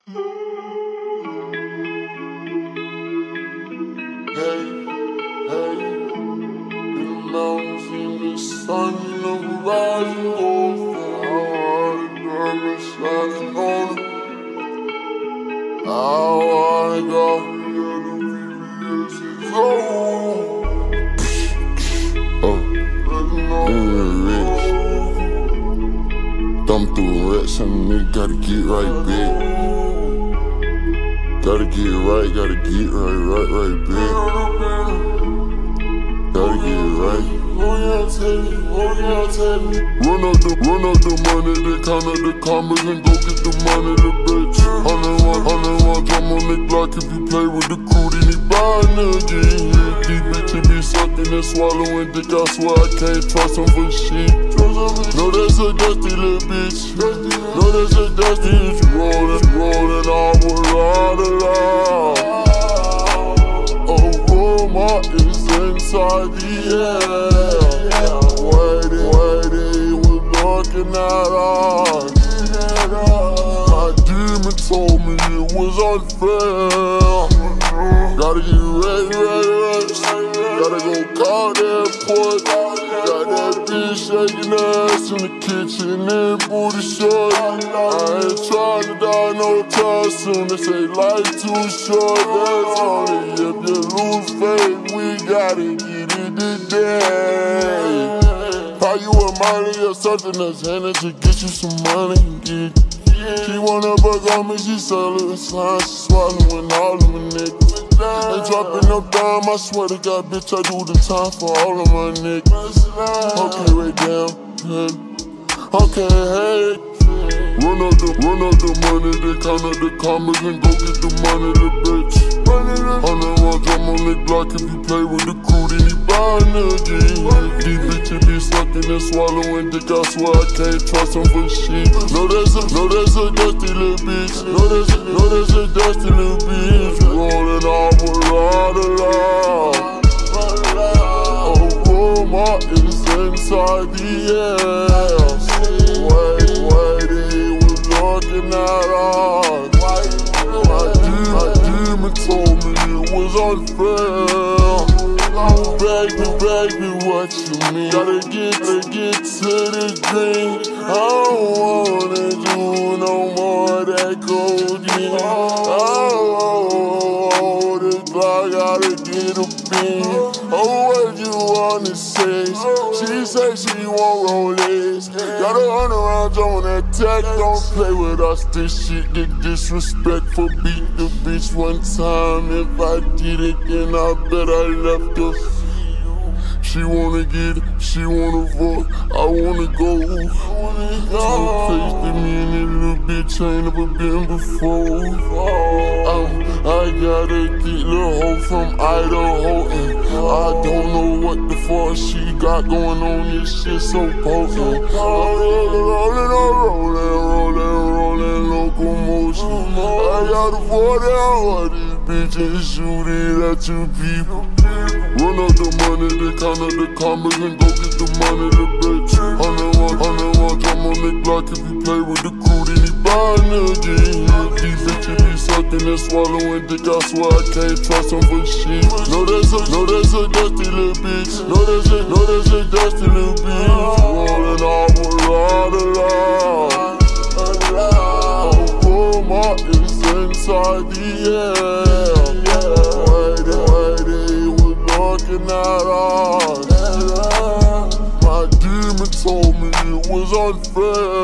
Thumb through a rat, some nigga gotta get right, bitch. Gotta get right, right, bitch. Gotta get right. Run up the money, then count up the commas and go get the money, the bitch. 101 drum on the block. If you play with the crew, then he buy a nigga. These bitches be sucking and swallowing dick. I swear I can't trust them for shit. No, that's a dusty little bitch. No, that's a dusty bitch. Rollin' all without a lie. Oh, Roma is inside the air. Waiting, was looking at us. My demon told me it was unfair. Gotta get ready. Gotta go call that port. Got that bitch shaking ass in the kitchen and booty short. I ain't trying to die no time soon. They say life too short. That's only if you lose faith. We gotta get it today. Call you a money or something that's handed to get you some money. She wanna bug on me, she selling slime, she swallowing all of my niggas. Ain't dropping no dime, I swear to God, bitch, I do the time for all of my niggas. Okay, right down, okay, hey. Run up the money, then count up the commas and go get the money, the bitch. 101 drum on the block. If you play with the crew, then he buy a nigga. These bitches be sucking and swallowing dick. I swear I can't trust them for shit. No, that's a dusty little bitch. No, that's a dusty little bitch. Rollin' all without a lie. Oh, Roma is inside the air. Waiting, was looking at us. My demon told me it was unfair. Baby, what you mean? Gotta get to the green. I don't wanna do no more of that codeine. Oh, the Glock gotta get a beam. Oh, what you wanna say? She say she won't roll this. Got 100 rounds on that tech. Don't play with us, this shit get disrespectful. Beat the bitch one time. If I did it, then I bet I left her. She wanna get it, she wanna fuck, I wanna go. Some place that me and that little bitch ain't never been before. I gotta get little hoe from Idaho, and I don't know what the fuck she got going on. This shit so potent. Rollin', locomotion. I got a 40 hour, these bitches shoot it at you people. Run up the money, then count up the commas and go get the money, the bitch. 101 drum on the block. If you play with the crew, then he buy a nigga. These bitches be sucking and swallowing dick. I swear I can't trust them for shit. No, that's a dusty little bitch. No, that's a dusty little bitch. Rollin' all without a lie. Oh, Roma is inside the air. Waiting, was looking at us. My demon told me it was unfair.